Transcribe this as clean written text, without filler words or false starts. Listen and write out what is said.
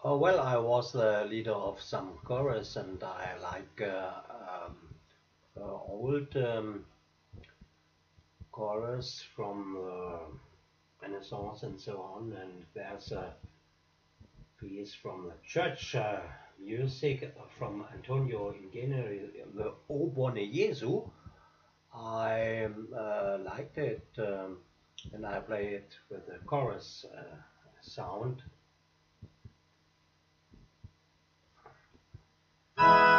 Well, I was the leader of some chorus, and I like old chorus from Renaissance and so on. And there's a piece from the church music from Antonio Ingeneri, the O Bone Jesu. I liked it, and I play it with the chorus sound.